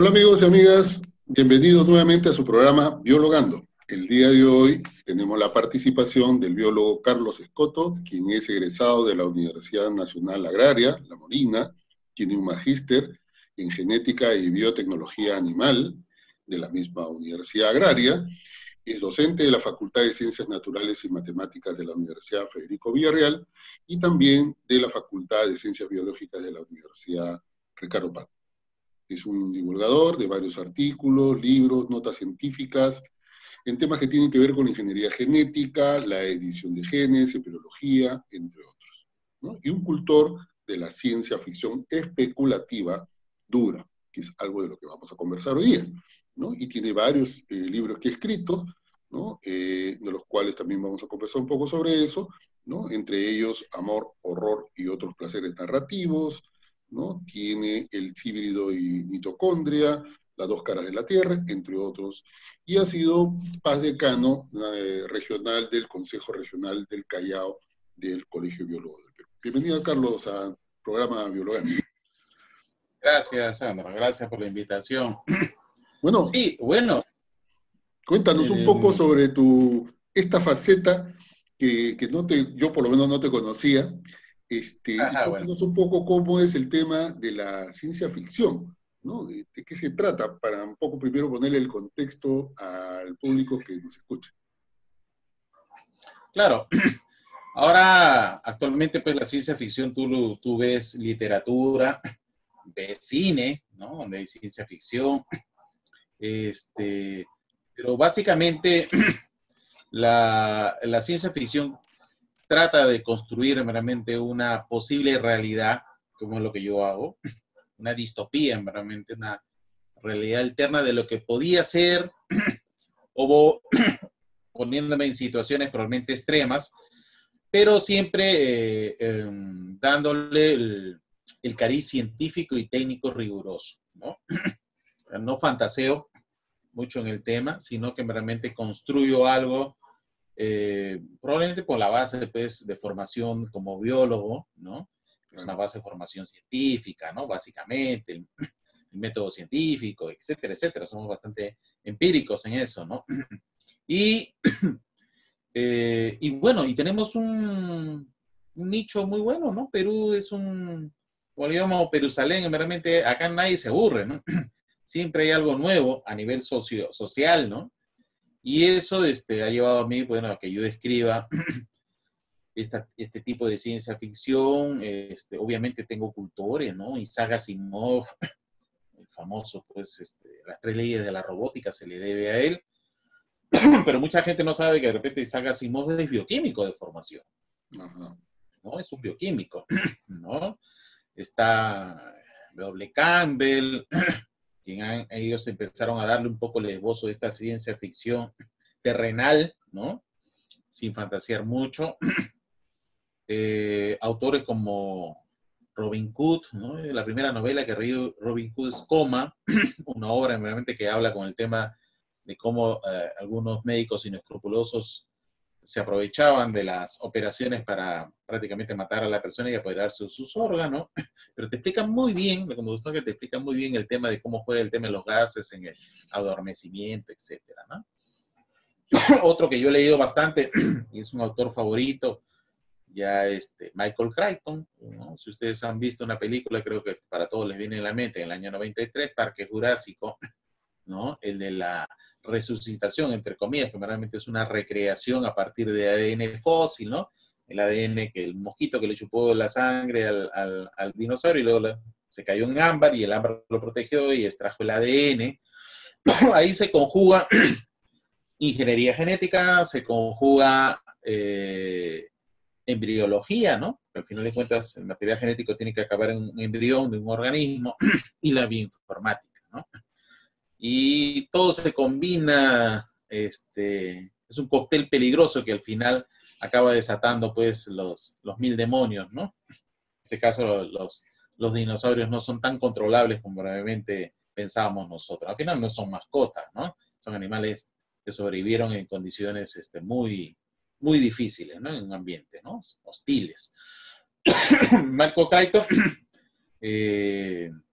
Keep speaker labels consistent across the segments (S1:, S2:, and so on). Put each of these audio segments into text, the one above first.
S1: Hola amigos y amigas, bienvenidos nuevamente a su programa Biologando. El día de hoy tenemos la participación del biólogo Carlos Escoto, quien es egresado de la Universidad Nacional Agraria, La Molina, tiene un magíster en genética y biotecnología animal de la misma Universidad Agraria, es docente de la Facultad de Ciencias Naturales y Matemáticas de la Universidad Federico Villarreal y también de la Facultad de Ciencias Biológicas de la Universidad Ricardo Palma. Es un divulgador de varios artículos, libros, notas científicas, en temas que tienen que ver con ingeniería genética, la edición de genes, epidemiología, entre otros, ¿no? Y un cultor de la ciencia ficción especulativa dura, que es algo de lo que vamos a conversar hoy día, ¿no? Y tiene varios libros que ha escrito, ¿no? De los cuales también vamos a conversar un poco sobre eso, ¿no? Entre ellos Amor, Horror y otros placeres narrativos, ¿no? Tiene El híbrido y mitocondria, Las dos caras de la Tierra, entre otros, y ha sido paz decano regional del Consejo Regional del Callao del Colegio Biólogo del Perú. Bienvenido, Carlos, al programa Biologando.
S2: Gracias, Sandra, gracias por la invitación.
S1: Bueno,
S2: Sí, bueno.
S1: Cuéntanos un poco sobre esta faceta que yo por lo menos no te conocía, y cuéntanos un poco cómo es el tema de la ciencia ficción, ¿no? ¿De qué se trata? Para un poco primero ponerle el contexto al público que nos escucha.
S2: Claro. Ahora, actualmente, pues la ciencia ficción, tú ves literatura, ves cine, ¿no? Donde hay ciencia ficción. Pero básicamente la ciencia ficción trata de construir meramente una posible realidad, como es lo que yo hago, una distopía, meramente una realidad alterna de lo que podía ser, o poniéndome en situaciones probablemente extremas, pero siempre dándole el cariz científico y técnico riguroso, ¿no? No fantaseo mucho en el tema, sino que realmente construyo algo, probablemente por la base pues, de formación como biólogo, ¿no? Es una base de formación científica, ¿no? Básicamente, el método científico, etcétera, etcétera. Somos bastante empíricos en eso, ¿no? Y bueno, y tenemos un nicho muy bueno, ¿no? Perú es como le llamamos Perusalén, realmente acá nadie se aburre, ¿no? Siempre hay algo nuevo a nivel social, ¿no? Y eso ha llevado a mí, bueno, a que yo escriba este tipo de ciencia ficción. Obviamente tengo cultores, ¿no? Isaac Asimov, el famoso, pues, las 3 leyes de la robótica se le debe a él. Pero mucha gente no sabe que de repente Isaac Asimov es bioquímico de formación. ¿No? Es un bioquímico, ¿no? Está W. Campbell, ellos empezaron a darle un poco el esbozo de esta ciencia ficción terrenal, ¿no? Sin fantasear mucho. Autores como Robin Hood, ¿no? La primera novela que leí Robin Hood es Coma, una obra realmente que habla con el tema de cómo algunos médicos inescrupulosos se aprovechaban de las operaciones para prácticamente matar a la persona y apoderarse de sus órganos, pero te explican muy bien, lo que me gustó es que te explican muy bien el tema de cómo juega el tema de los gases en el adormecimiento, etcétera, ¿no? Otro que yo he leído bastante, y es un autor favorito, ya Michael Crichton, ¿no? Si ustedes han visto una película, creo que para todos les viene en la mente, en el año 93, Parque Jurásico, ¿no? El de la resucitación, entre comillas, que realmente es una recreación a partir de ADN fósil, ¿no? El ADN que el mosquito que le chupó la sangre al dinosaurio y luego se cayó en ámbar y el ámbar lo protegió y extrajo el ADN. Ahí se conjuga ingeniería genética, se conjuga embriología, ¿no? Al final de cuentas, el material genético tiene que acabar en un embrión de un organismo y la bioinformática, ¿no? Y todo se combina, es un cóctel peligroso que al final acaba desatando pues los 1000 demonios, ¿no? En este caso los dinosaurios no son tan controlables como probablemente pensábamos nosotros. Al final no son mascotas, ¿no? Son animales que sobrevivieron en condiciones muy, muy difíciles, ¿no? En un ambiente, ¿no? Hostiles. Marco Crichton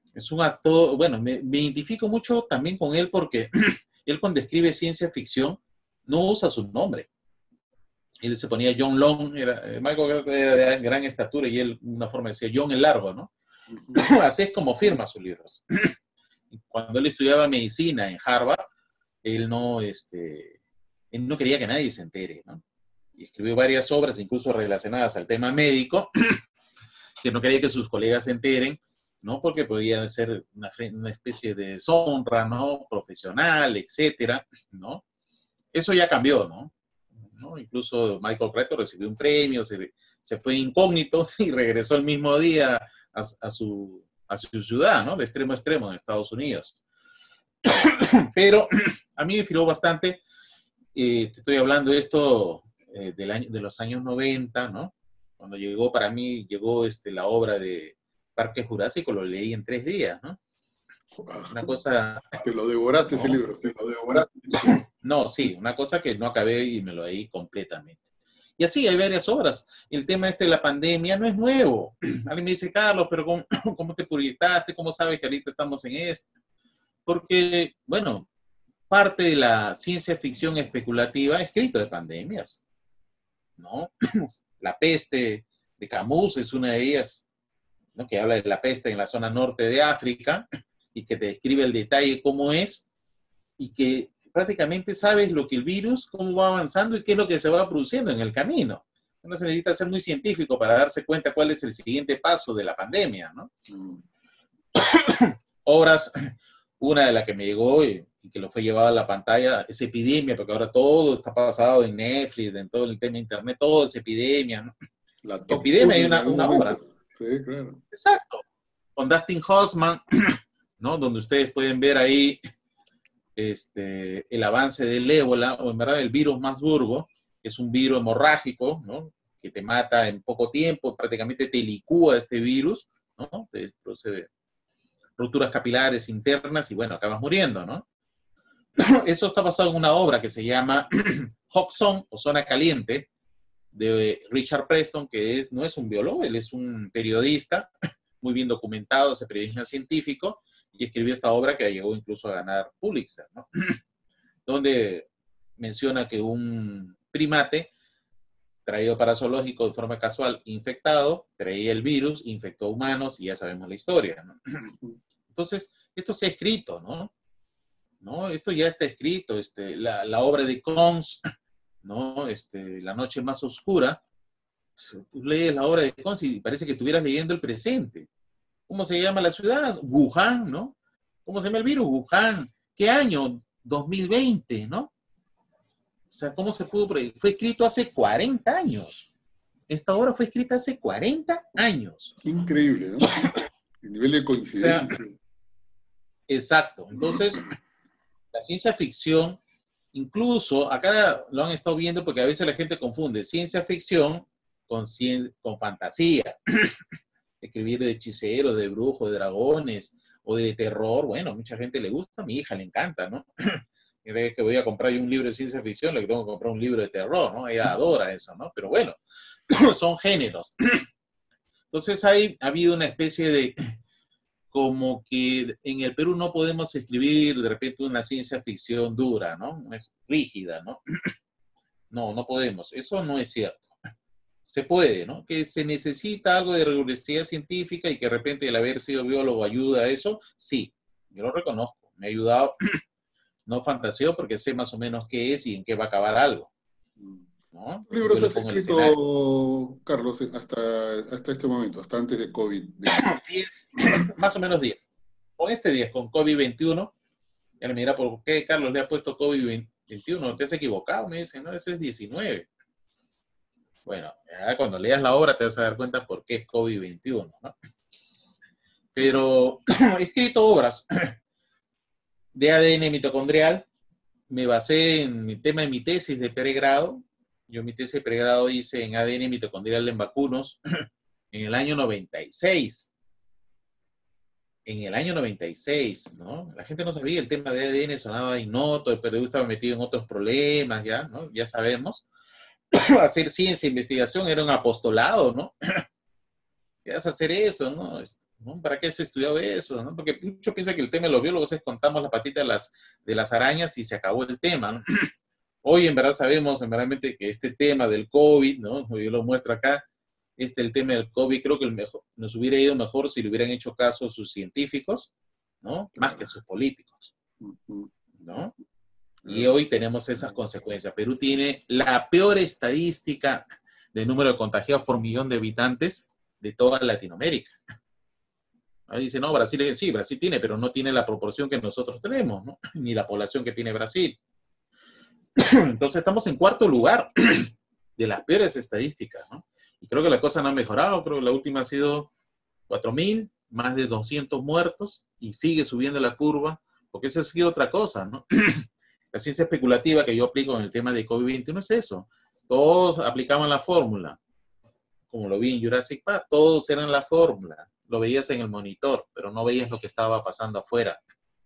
S2: Es un actor, bueno, me identifico mucho también con él porque él cuando escribe ciencia ficción no usa su nombre. Él se ponía John Long, Michael era de gran estatura y él una forma decía John el Largo, ¿no? Así es como firma sus libros. Cuando él estudiaba medicina en Harvard, él no quería que nadie se entere, ¿no? Y escribió varias obras, incluso relacionadas al tema médico, que no quería que sus colegas se enteren, ¿no? Porque podía ser una especie de deshonra, ¿no? Profesional, etcétera, ¿no? Eso ya cambió, ¿no? Incluso Michael Crichton recibió un premio, se fue incógnito y regresó el mismo día a su ciudad, ¿no? De extremo a extremo en Estados Unidos. Pero a mí me inspiró bastante, te estoy hablando de esto de los años 90, ¿no? Cuando llegó, para mí, llegó la obra de Parque Jurásico, lo leí en 3 días, ¿no? Una cosa...
S1: Te lo devoraste, ¿no? Ese libro, te lo devoraste.
S2: No, sí, una cosa que no acabé y me lo leí completamente. Y así hay varias obras. El tema de la pandemia no es nuevo. Alguien me dice, Carlos, pero ¿cómo te proyectaste? ¿Cómo sabes que ahorita estamos en esto? Porque, bueno, parte de la ciencia ficción especulativa ha escrito de pandemias, ¿no? La peste de Camus es una de ellas, ¿no? Que habla de la peste en la zona norte de África y que te describe el detalle cómo es y que prácticamente sabes lo que el virus, cómo va avanzando y qué es lo que se va produciendo en el camino. No se necesita ser muy científico para darse cuenta cuál es el siguiente paso de la pandemia, ¿no? Obras, una de las que me llegó y que lo fue llevado a la pantalla, es Epidemia, porque ahora todo está pasado en Netflix, en todo el tema de internet, todo es epidemia, ¿no?
S1: La
S2: Epidemia hay una obra.
S1: Sí, claro.
S2: Exacto. Con Dustin Hoffman, ¿no? Donde ustedes pueden ver ahí el avance del ébola, o en verdad el virus más burgo, que es un virus hemorrágico, ¿no? Que te mata en poco tiempo, prácticamente te licúa este virus, ¿no? Te produce rupturas capilares internas y bueno, acabas muriendo, ¿no? Eso está basado en una obra que se llama Hot Zone o Zona Caliente, de Richard Preston, que no es un biólogo, él es un periodista muy bien documentado, hace periodismo científico, y escribió esta obra que llegó incluso a ganar Pulitzer, ¿no? Donde menciona que un primate traído para zoológico de forma casual, infectado, traía el virus, infectó a humanos y ya sabemos la historia, ¿no? Entonces, esto se ha escrito, ¿no? Esto ya está escrito, la obra de Cons, ¿no? La noche más oscura, tú lees la obra de Cons y parece que estuvieras leyendo el presente. ¿Cómo se llama la ciudad? Wuhan, ¿no? ¿Cómo se llama el virus? Wuhan. ¿Qué año? 2020, ¿no? O sea, ¿cómo se pudo? Fue escrito hace 40 años. Esta obra fue escrita hace 40 años.
S1: Increíble, ¿no? El nivel de coincidencia.
S2: O sea, exacto. Entonces, la ciencia ficción, incluso, acá lo han estado viendo porque a veces la gente confunde ciencia ficción con fantasía. Escribir de hechiceros, de brujos, de dragones, o de terror, bueno, mucha gente le gusta, a mi hija le encanta, ¿no? Y de que voy a comprar un libro de ciencia ficción, le tengo que comprar un libro de terror, ¿no? Ella adora eso, ¿no? Pero bueno, son géneros. Entonces ha habido una especie de, como que en el Perú no podemos escribir de repente una ciencia ficción dura, ¿no? Es rígida, ¿no? No podemos, eso no es cierto. Se puede, ¿no? Que se necesita algo de rigurosidad científica y que de repente el haber sido biólogo ayuda a eso, sí, yo lo reconozco, me ha ayudado, no fantaseo porque sé más o menos qué es y en qué va a acabar algo, ¿no?
S1: ¿Qué libros has escrito, Carlos, hasta este momento, hasta antes de COVID?
S2: 10, más o menos 10. Con 10, con COVID-21, ya me mira, ¿por qué Carlos le ha puesto COVID-21? ¿Te has equivocado? Me dice, no, ese es 19. Bueno, ya cuando leas la obra te vas a dar cuenta por qué es COVID-21, ¿no? Pero he escrito obras de ADN mitocondrial, me basé en el tema de mi tesis de pregrado. Yo mi tesis de pregrado hice en ADN mitocondrial en vacunos en el año 96. En el año 96, ¿no? La gente no sabía el tema de ADN, sonaba ignoto, el Perú estaba metido en otros problemas, ya, ¿no? Ya sabemos. Hacer ciencia e investigación era un apostolado, ¿no? ¿qué vas a hacer eso, no? ¿No? ¿Para qué se estudió eso, no? Porque muchos piensan que el tema de los biólogos es contamos la patita de las arañas y se acabó el tema, ¿no? Hoy en verdad sabemos en verdad que este tema del COVID, ¿no? Yo lo muestro acá, el tema del COVID, creo que nos hubiera ido mejor si le hubieran hecho caso a sus científicos, ¿no? Más que a sus políticos, ¿no? Y hoy tenemos esas consecuencias. Perú tiene la peor estadística de número de contagiados por millón de habitantes de toda Latinoamérica. Ahí dice, no, Brasil, sí, Brasil tiene, pero no tiene la proporción que nosotros tenemos, ¿no? Ni la población que tiene Brasil. Entonces estamos en cuarto lugar de las peores estadísticas, ¿no? Y creo que la cosa no ha mejorado, creo que la última ha sido 4.000, más de 200 muertos, y sigue subiendo la curva, porque eso ha sido otra cosa, ¿no? La ciencia especulativa que yo aplico en el tema de COVID-21 es eso. Todos aplicaban la fórmula, como lo vi en Jurassic Park, todos eran la fórmula. Lo veías en el monitor, pero no veías lo que estaba pasando afuera,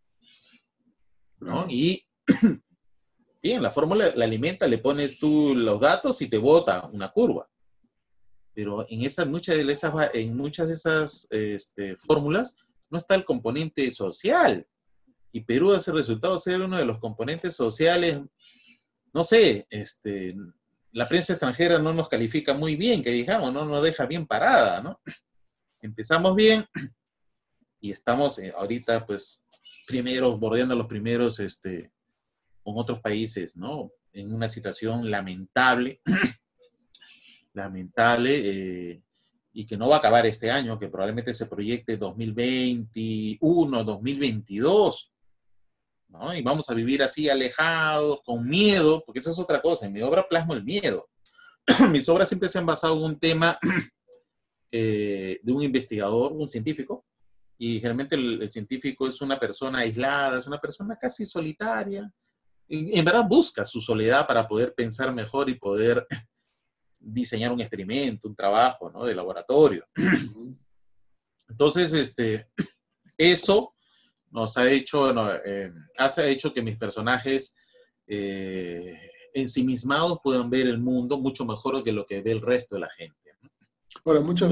S2: ¿no? Y bien, la fórmula la alimenta, le pones tú los datos y te bota una curva. Pero en muchas de esas fórmulas no está el componente social. Y Perú hace resultado ser uno de los componentes sociales, no sé, la prensa extranjera no nos califica muy bien, que digamos, no nos deja bien parada, ¿no? Empezamos bien y estamos ahorita, pues, bordeando los primeros, con otros países, ¿no? En una situación lamentable, y que no va a acabar este año, que probablemente se proyecte 2021, 2022, ¿no? Y vamos a vivir así alejados, con miedo, porque esa es otra cosa, en mi obra plasmo el miedo. Mis obras siempre se han basado en un tema de un investigador, un científico, y generalmente el científico es una persona aislada, es una persona casi solitaria, y en verdad busca su soledad para poder pensar mejor y poder diseñar un experimento, un trabajo, ¿no? De laboratorio. Entonces, eso nos ha hecho, ha hecho que mis personajes ensimismados puedan ver el mundo mucho mejor que lo que ve el resto de la gente.
S1: Ahora, muchas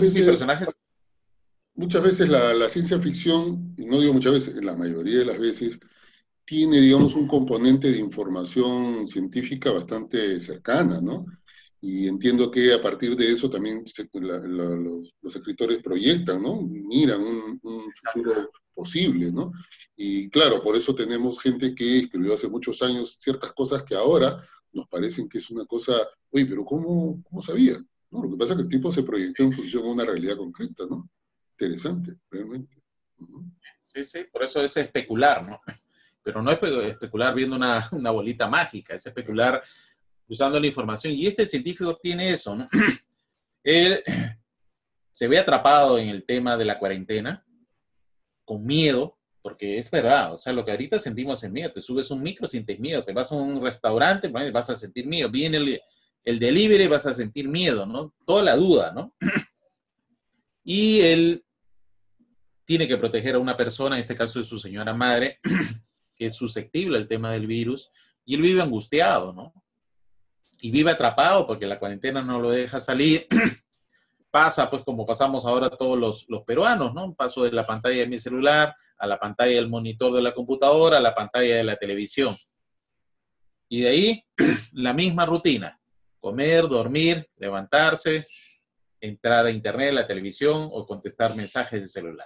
S1: veces la ciencia ficción, y no digo muchas veces, en la mayoría de las veces, tiene, digamos, un componente de información científica bastante cercana, ¿no? Y entiendo que a partir de eso también los escritores proyectan, ¿no? Miran un futuro posible, ¿no? Y claro, por eso tenemos gente que escribió hace muchos años ciertas cosas que ahora nos parecen que es una cosa, oye, pero ¿cómo sabía? ¿No? Lo que pasa es que el tipo se proyectó en función a una realidad concreta, ¿no? Interesante, realmente.
S2: Sí, sí, por eso es especular, ¿no? Pero no es especular viendo una bolita mágica, es especular usando la información. Y este científico tiene eso, ¿no? Él se ve atrapado en el tema de la cuarentena, con miedo, porque es verdad, o sea, lo que ahorita sentimos es miedo. Te subes un micro, sientes miedo. Te vas a un restaurante, vas a sentir miedo. Viene el delivery, vas a sentir miedo, ¿no? Toda la duda, ¿no? Y él tiene que proteger a una persona, en este caso de su señora madre, que es susceptible al tema del virus, y él vive angustiado, ¿no? Y vive atrapado porque la cuarentena no lo deja salir. Pasa, pues, como pasamos ahora todos los peruanos, ¿no? Paso de la pantalla de mi celular a la pantalla del monitor de la computadora, a la pantalla de la televisión. Y de ahí, la misma rutina. Comer, dormir, levantarse, entrar a internet, la televisión o contestar mensajes de celular.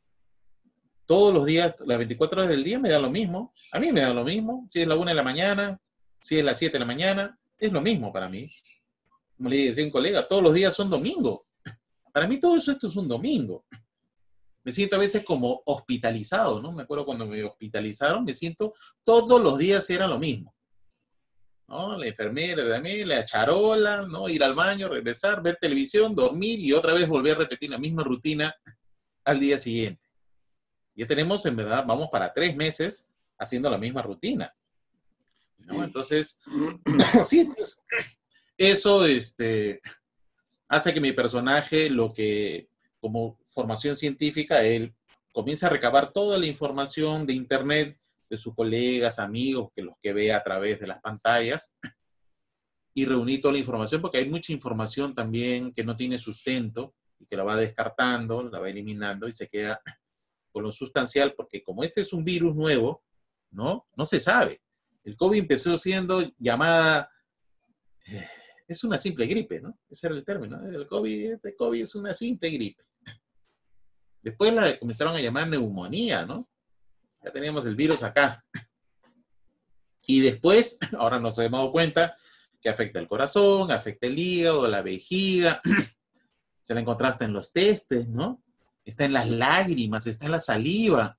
S2: Todos los días, las 24 horas del día me da lo mismo. A mí me da lo mismo. Si es la 1 de la mañana, si es las 7 de la mañana, es lo mismo para mí. Como le decía a un colega, todos los días son domingo. Para mí todo esto es un domingo. Me siento a veces como hospitalizado, ¿no? Me acuerdo cuando me hospitalizaron, me siento, todos los días era lo mismo, ¿no? La enfermera también, la charola, ¿no? Ir al baño, regresar, ver televisión, dormir y otra vez volver a repetir la misma rutina al día siguiente. Ya tenemos, en verdad, vamos para 3 meses haciendo la misma rutina, ¿no? Entonces, sí, pues, eso, hace que mi personaje, como formación científica, él comienza a recabar toda la información de internet de sus colegas, amigos, los que ve a través de las pantallas, y reunir toda la información, porque hay mucha información también que no tiene sustento, y que lo va descartando, la va eliminando y se queda con lo sustancial, porque como este es un virus nuevo, ¿no? No se sabe. El COVID empezó siendo llamada, es una simple gripe, ¿no? Ese era el término, ¿no? El COVID es una simple gripe. Después la comenzaron a llamar neumonía, ¿no? Ya teníamos el virus acá. Y después, ahora nos hemos dado cuenta que afecta el corazón, afecta el hígado, la vejiga, se la encontraste en los testes, ¿no? Está en las lágrimas, está en la saliva.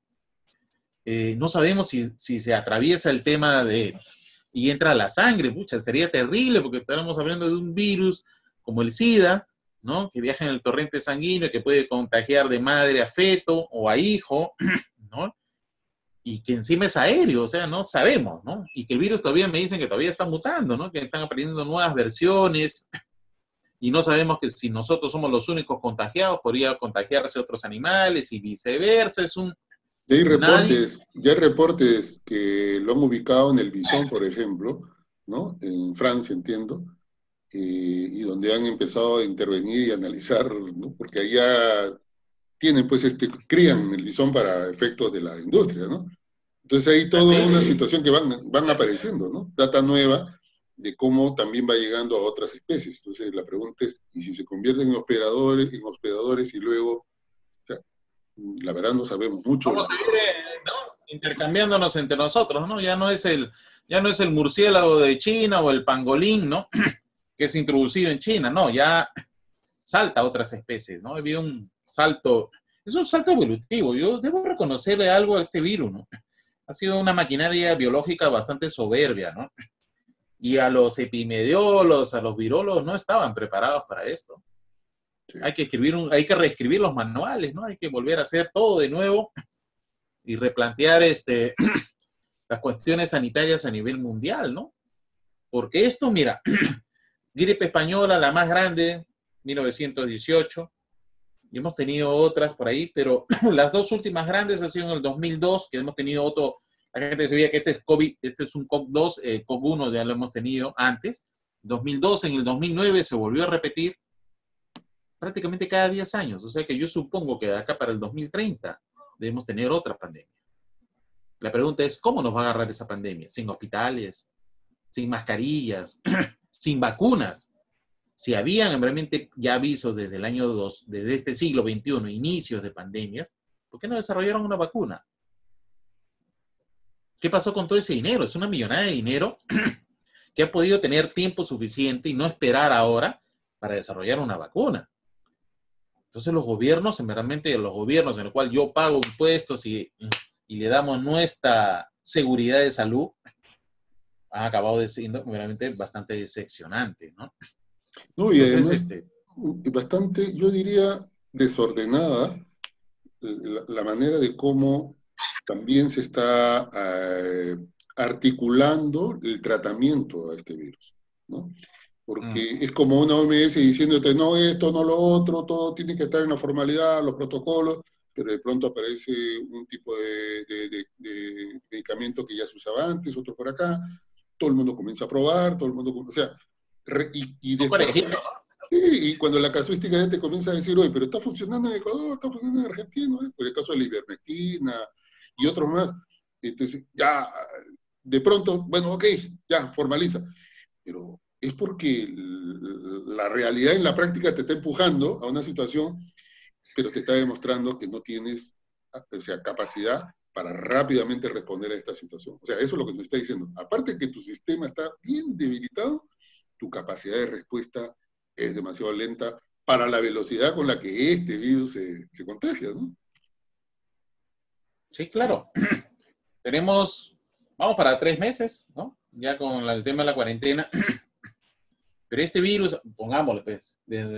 S2: No sabemos si se atraviesa el tema y entra a la sangre. Pucha, sería terrible porque estábamos hablando de un virus como el SIDA, ¿no? Que viaja en el torrente sanguíneo, que puede contagiar de madre a feto o a hijo, ¿no? Y que encima es aéreo, o sea, no sabemos, ¿no? Y que el virus todavía me dicen que todavía está mutando, ¿no? Que están aprendiendo nuevas versiones y no sabemos que si nosotros somos los únicos contagiados, podría contagiarse otros animales y viceversa. Es un...
S1: Ya hay reportes que lo han ubicado en el bisón, por ejemplo, ¿no? En Francia, entiendo, y donde han empezado a intervenir y analizar, ¿no? Porque allá tienen, pues, crían el bisón para efectos de la industria, ¿no? Entonces hay toda una situación que van apareciendo, ¿no? Data nueva de cómo también va llegando a otras especies. Entonces la pregunta es, ¿y si se convierten en hospedadores y luego, o sea, la verdad no sabemos mucho.
S2: Vamos a ir, ¿no? Intercambiándonos entre nosotros, ¿no? Ya no es el murciélago de China o el pangolín, ¿no? Que es introducido en China, no, ya salta a otras especies, ¿no? Había un salto, es un salto evolutivo. Yo debo reconocerle algo a este virus, ¿no? Ha sido una maquinaria biológica bastante soberbia, ¿no? Y a los epidemiólogos, a los virólogos no estaban preparados para esto. Sí. Hay que reescribir los manuales, ¿no? Hay que volver a hacer todo de nuevo y replantear las cuestiones sanitarias a nivel mundial, ¿no? Porque esto, mira, gripe española, la más grande, 1918, y hemos tenido otras por ahí, pero las dos últimas grandes han sido en el 2002, que hemos tenido otro, la gente sabía que este es COVID, este es un COV2, COV1 ya lo hemos tenido antes, 2002, en el 2009 se volvió a repetir prácticamente cada 10 años, o sea que yo supongo que de acá para el 2030 debemos tener otra pandemia. La pregunta es, ¿cómo nos va a agarrar esa pandemia? Sin hospitales, sin mascarillas, sin vacunas. Si habían realmente ya avisos desde el año 2, desde este siglo XXI, inicios de pandemias, ¿por qué no desarrollaron una vacuna? ¿Qué pasó con todo ese dinero? Es una millonada de dinero que ha podido tener tiempo suficiente y no esperar ahora para desarrollar una vacuna. Entonces los gobiernos, realmente los gobiernos en los cuales yo pago impuestos y le damos nuestra seguridad de salud, han acabado siendo realmente bastante decepcionantes, ¿no?
S1: No, y entonces, además, bastante, yo diría, desordenada la manera de cómo también se está articulando el tratamiento a este virus, ¿no? Porque es como una OMS diciéndote, no esto, no lo otro, todo tiene que estar en la formalidad, los protocolos, pero de pronto aparece un tipo de medicamento que ya se usaba antes, otro por acá, todo el mundo comienza a probar, todo el mundo, o sea, y después, y cuando la casuística ya te comienza a decir, oye, pero está funcionando en Ecuador, está funcionando en Argentina, por el caso de la ivermectina y otros más, entonces ya, de pronto, bueno, ok, ya, formaliza, pero es porque la realidad en la práctica te está empujando a una situación, pero te está demostrando que no tienes, o sea, capacidad para rápidamente responder a esta situación. O sea, eso es lo que te está diciendo. Aparte de que tu sistema está bien debilitado, tu capacidad de respuesta es demasiado lenta para la velocidad con la que este virus se contagia, ¿no?
S2: Sí, claro. Vamos para 3 meses, ¿no? Ya con el tema de la cuarentena. Pero este virus, pongámosle, pues,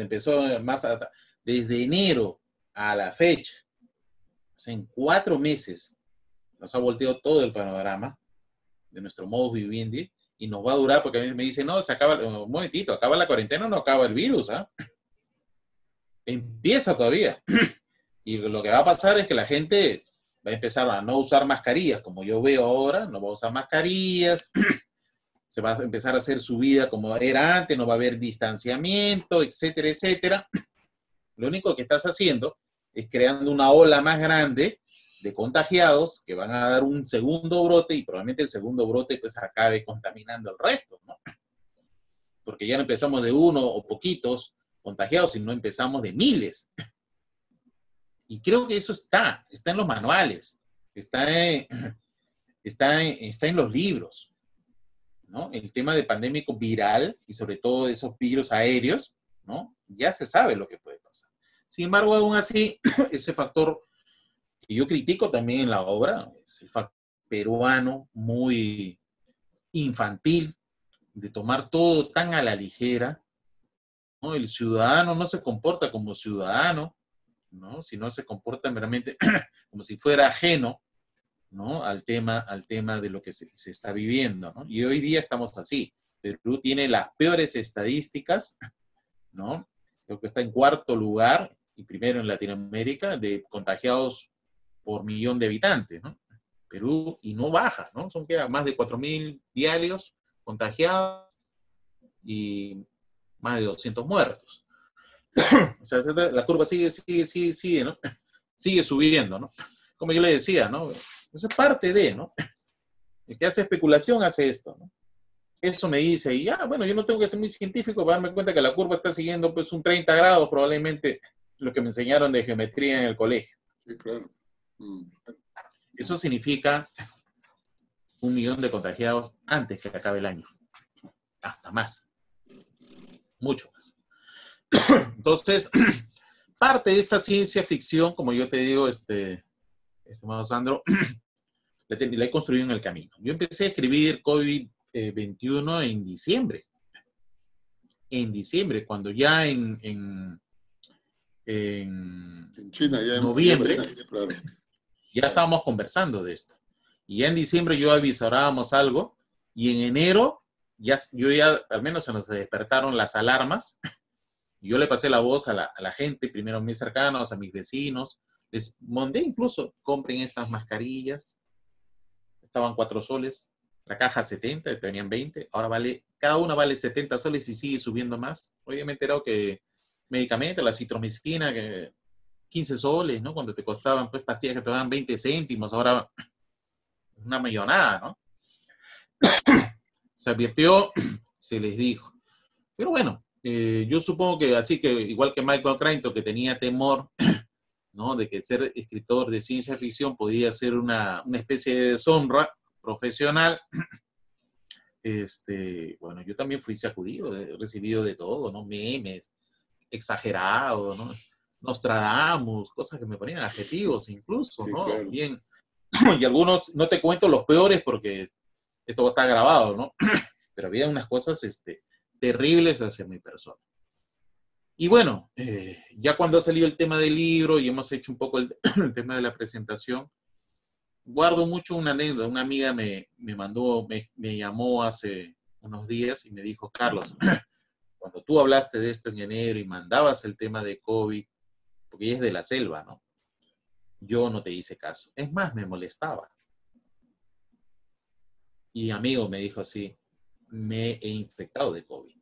S2: desde enero a la fecha, o sea, en 4 meses, nos ha volteado todo el panorama de nuestro modus vivendi y nos va a durar, porque a mí me dicen, no, se acaba, un momentito, acaba la cuarentena, no acaba el virus, ¿ah? Empieza todavía. Y lo que va a pasar es que la gente va a empezar a no usar mascarillas, como yo veo ahora, no va a usar mascarillas, se va a empezar a hacer su vida como era antes, no va a haber distanciamiento, etcétera, etcétera. Lo único que estás haciendo es creando una ola más grande de contagiados que van a dar un segundo brote y probablemente el segundo brote pues acabe contaminando el resto, ¿no? Porque ya no empezamos de uno o poquitos contagiados, sino empezamos de miles. Y creo que eso está en los manuales, está en los libros, ¿no? El tema de pandémico viral y sobre todo de esos virus aéreos, ¿no? Ya se sabe lo que puede pasar. Sin embargo, aún así, ese factor que yo critico también en la obra es el factor peruano muy infantil, de tomar todo tan a la ligera, ¿no? El ciudadano no se comporta como ciudadano, ¿no? Sino se comporta meramente como si fuera ajeno, ¿no? al tema de lo que se está viviendo, ¿no? Y hoy día estamos así. Perú tiene las peores estadísticas, ¿no? Creo que está en cuarto lugar y primero en Latinoamérica de contagiados por millón de habitantes, ¿no? Perú, y no baja, ¿no? Son más de 4.000 diarios contagiados y más de 200 muertos. O sea, la curva sigue, ¿no? Sigue subiendo, ¿no? Como yo le decía, ¿no? Eso es parte de, ¿no? El que hace especulación hace esto, ¿no? Eso me dice, y ya, bueno, yo no tengo que ser muy científico para darme cuenta que la curva está siguiendo pues un 30 grados, probablemente lo que me enseñaron de geometría en el colegio.
S1: Sí, claro.
S2: Eso significa 1 millón de contagiados antes que acabe el año. Hasta más. Mucho más. Entonces, parte de esta ciencia ficción, como yo te digo, estimado Sandro, la he construido en el camino. Yo empecé a escribir COVID-21 en diciembre. En diciembre, cuando ya en
S1: China, ya
S2: noviembre,
S1: claro,
S2: ya estábamos conversando de esto. Y ya en diciembre yo avisorábamos algo, y en enero, yo ya, al menos se nos despertaron las alarmas. Yo le pasé la voz a la gente, primero a mis cercanos, a mis vecinos. Les mandé incluso, compren estas mascarillas. Estaban 4 soles. La caja 70, tenían 20. Ahora cada una vale 70 soles y sigue subiendo más. Hoy me he enterado que medicamentos, la citromicina, que 15 soles, ¿no? Cuando te costaban pues pastillas que te daban 20 céntimos, ahora una millonada, ¿no? Se advirtió, se les dijo. Pero bueno, yo supongo que así que, igual que Michael Crichton, que tenía temor, ¿no? De que ser escritor de ciencia ficción podía ser una especie de deshonra profesional. Bueno, yo también fui sacudido, he recibido de todo, ¿no? Memes, exagerado, ¿no? Nostradamus, cosas que me ponían adjetivos incluso,
S1: sí,
S2: ¿no?
S1: claro.
S2: Bien. Y algunos, no te cuento los peores porque esto va a estar grabado, ¿no? Pero había unas cosas terribles hacia mi persona. Y bueno, ya cuando ha salido el tema del libro y hemos hecho un poco el tema de la presentación, guardo mucho una anécdota. Una amiga me llamó hace unos días y me dijo, Carlos, cuando tú hablaste de esto en enero y mandabas el tema de COVID, porque ella es de la selva, ¿no? Yo no te hice caso. Es más, me molestaba. Y amigo me dijo así, me he infectado de COVID.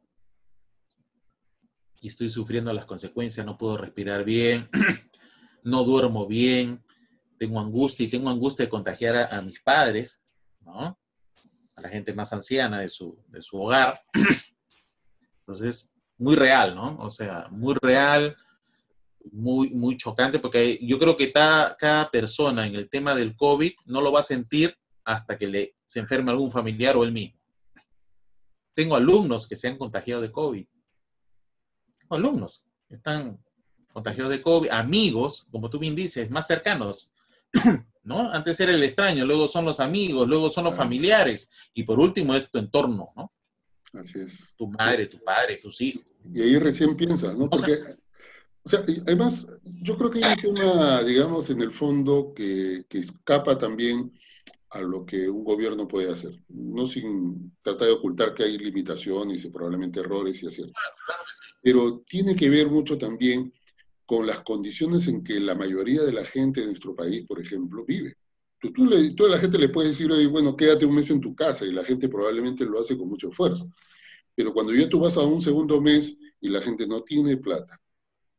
S2: Y estoy sufriendo las consecuencias, no puedo respirar bien, no duermo bien, tengo angustia y tengo angustia de contagiar a mis padres, ¿no? A la gente más anciana de su hogar. Entonces, muy real, ¿no? O sea, muy real, muy, muy chocante, porque yo creo que cada persona en el tema del COVID no lo va a sentir hasta que se enferme algún familiar o él mismo. Tengo alumnos que se han contagiado de COVID. Tengo alumnos que están contagiados de COVID, amigos, como tú bien dices, más cercanos, ¿no? Antes era el extraño, luego son los amigos, luego son los familiares, y por último es tu entorno, ¿no?
S1: Así es.
S2: Tu madre, tu padre, tus hijos.
S1: Y ahí recién piensas, ¿no? Porque, o sea, además, yo creo que hay un tema, digamos, en el fondo que escapa también a lo que un gobierno puede hacer, no sin tratar de ocultar que hay limitaciones y probablemente errores y aciertos. Pero tiene que ver mucho también con las condiciones en que la mayoría de la gente de nuestro país, por ejemplo, vive. Tú a la gente le puedes decir, oye, bueno, quédate un mes en tu casa, y la gente probablemente lo hace con mucho esfuerzo. Pero cuando ya tú vas a un segundo mes y la gente no tiene plata,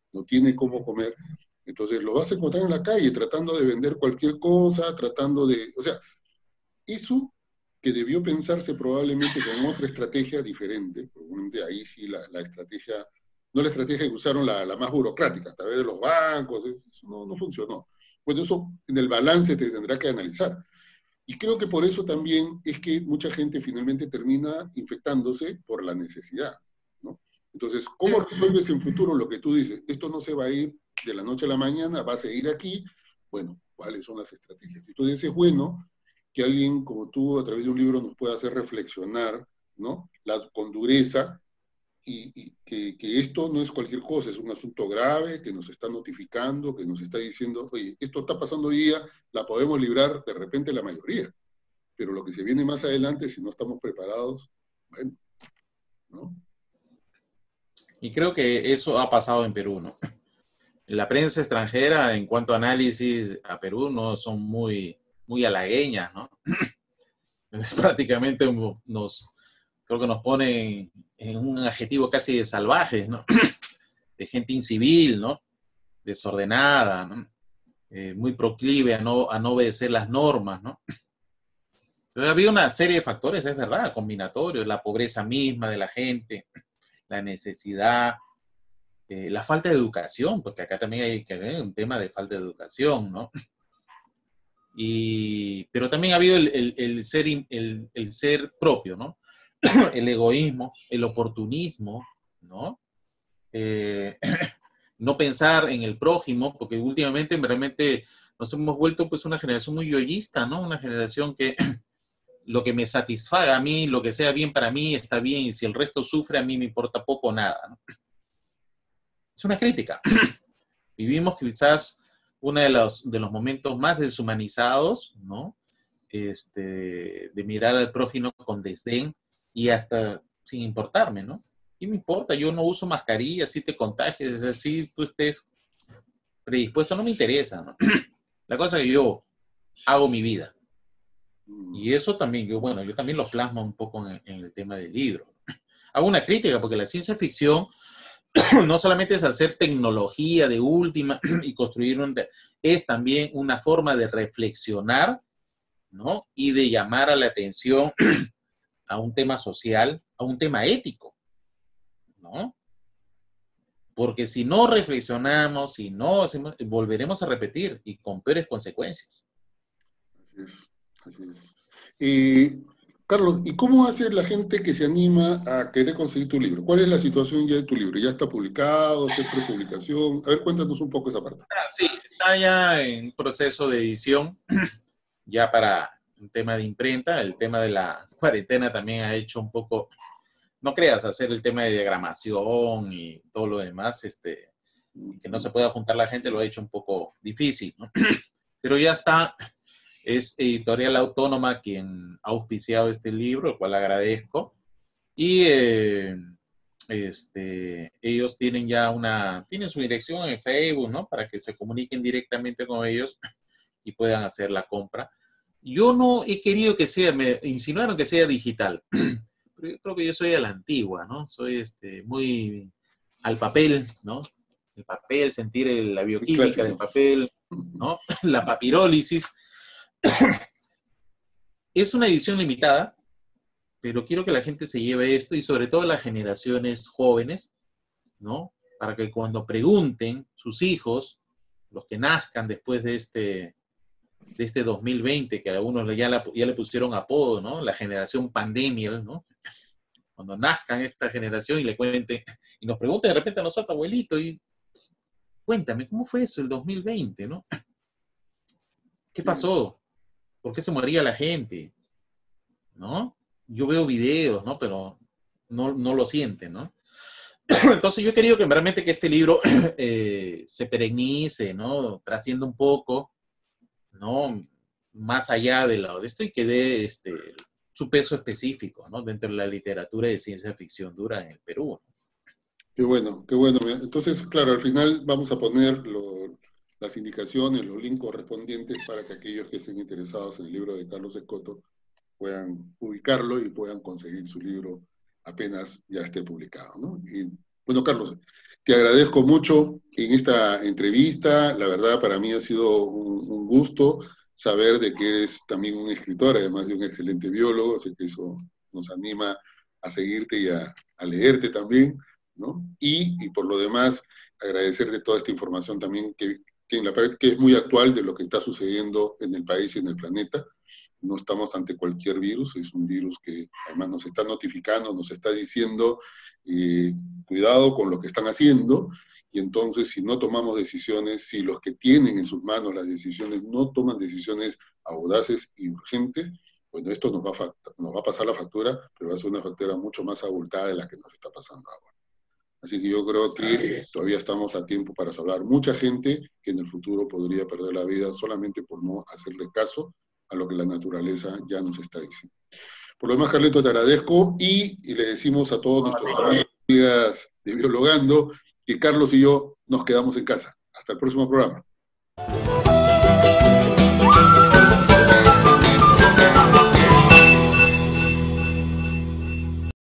S1: no tiene cómo comer, entonces lo vas a encontrar en la calle tratando de vender cualquier cosa, tratando de, o sea, eso que debió pensarse probablemente con otra estrategia diferente, probablemente ahí sí la estrategia, no la estrategia que usaron la más burocrática, a través de los bancos, eso no funcionó. Bueno, eso en el balance te tendrá que analizar. Y creo que por eso también es que mucha gente finalmente termina infectándose por la necesidad, ¿no? Entonces, ¿cómo resuelves en futuro lo que tú dices? Esto no se va a ir de la noche a la mañana, va a seguir aquí. Bueno, ¿cuáles son las estrategias? Entonces es bueno que alguien como tú a través de un libro nos pueda hacer reflexionar, ¿no? Con dureza, y que esto no es cualquier cosa, es un asunto grave que nos está notificando, que nos está diciendo, oye, esto está pasando hoy día, la podemos librar de repente la mayoría, pero lo que se viene más adelante, si no estamos preparados, bueno, ¿no?
S2: Y creo que eso ha pasado en Perú, ¿no? La prensa extranjera, en cuanto a análisis a Perú, no son muy halagueñas, ¿no? Prácticamente creo que nos ponen en un adjetivo casi de salvajes, ¿no? De gente incivil, ¿no? Desordenada, ¿no? Muy proclive a no obedecer las normas, ¿no? Entonces, había una serie de factores, es verdad, combinatorios, la pobreza misma de la gente, la necesidad, la falta de educación, porque acá también hay que ver un tema de falta de educación, ¿no? Pero también ha habido el ser propio, ¿no? El egoísmo, el oportunismo, ¿no? Eh, no pensar en el prójimo, porque últimamente realmente nos hemos vuelto pues una generación muy yoísta, ¿no? Una generación que lo que me satisfaga a mí, lo que sea bien para mí, está bien, y si el resto sufre, a mí me importa poco o nada, ¿no? Es una crítica. Vivimos quizás uno de los momentos más deshumanizados, ¿no? De mirar al prójimo con desdén y hasta sin importarme, ¿no? ¿Qué me importa? Yo no uso mascarilla, si te contagias, así tú estés predispuesto, no me interesa, ¿no? La cosa es que yo hago mi vida. Y eso también, yo también lo plasmo un poco en el tema del libro. Hago una crítica porque la ciencia ficción no solamente es hacer tecnología de última y construir es también una forma de reflexionar, ¿no? Y de llamar a la atención a un tema social, a un tema ético, ¿no? Porque si no reflexionamos, si no hacemos, volveremos a repetir y con peores consecuencias.
S1: Así es, así es. Carlos, ¿y cómo hace la gente que se anima a querer conseguir tu libro? ¿Cuál es la situación ya de tu libro? ¿Ya está publicado? ¿Está en prepublicación? A ver, cuéntanos un poco esa parte.
S2: Sí, está ya en proceso de edición, ya para un tema de imprenta. El tema de la cuarentena también ha hecho un poco, no creas, hacer el tema de diagramación y todo lo demás, que no se pueda juntar la gente, lo ha hecho un poco difícil, ¿no? Pero ya está. Es Editorial Autónoma quien ha auspiciado este libro, el cual agradezco. Y ellos tienen tienen su dirección en Facebook, ¿no? Para que se comuniquen directamente con ellos y puedan hacer la compra. Yo no he querido que sea, me insinuaron que sea digital, pero yo creo que yo soy a la antigua, ¿no? Soy muy al papel, ¿no? El papel, sentir la
S1: Muy
S2: bioquímica del
S1: clásico.
S2: papel, ¿no? La papirólisis. Es una edición limitada, pero quiero que la gente se lleve esto y sobre todo las generaciones jóvenes, ¿no? Para que cuando pregunten sus hijos, los que nazcan después de este 2020, que a algunos ya le pusieron apodo, ¿no? La generación pandemia, ¿no? Cuando nazcan esta generación y le cuenten, y nos pregunten de repente a nosotros, abuelito, y cuéntame, ¿cómo fue eso el 2020, ¿no? ¿Qué pasó? ¿Por qué se moría la gente? ¿No? Yo veo videos, ¿no? Pero no lo sienten, ¿no? Entonces yo he querido que realmente que este libro se perenice, ¿no? Trascienda un poco, ¿no? Más allá de esto y que dé su peso específico, ¿no? Dentro de la literatura de ciencia ficción dura en el Perú.
S1: Qué bueno, qué bueno. Entonces, claro, al final vamos a poner las indicaciones, los links correspondientes para que aquellos que estén interesados en el libro de Carlos Escoto puedan ubicarlo y puedan conseguir su libro apenas ya esté publicado, ¿no? Y bueno, Carlos, te agradezco mucho en esta entrevista. La verdad, para mí ha sido un gusto saber de que eres también un escritor, además de un excelente biólogo, así que eso nos anima a seguirte y a leerte también, ¿no? Y por lo demás, agradecerte toda esta información también que es muy actual de lo que está sucediendo en el país y en el planeta. No estamos ante cualquier virus, es un virus que además nos está notificando, nos está diciendo cuidado con lo que están haciendo, y entonces si no tomamos decisiones, si los que tienen en sus manos las decisiones no toman decisiones audaces y urgentes, bueno, esto nos va a pasar la factura, pero va a ser una factura mucho más abultada de la que nos está pasando ahora. Así que yo creo que todavía estamos a tiempo para salvar mucha gente que en el futuro podría perder la vida solamente por no hacerle caso a lo que la naturaleza ya nos está diciendo. Por lo demás, Carleto, te agradezco y le decimos a todos nuestros amigos y amigas de Biologando que Carlos y yo nos quedamos en casa. Hasta el próximo programa.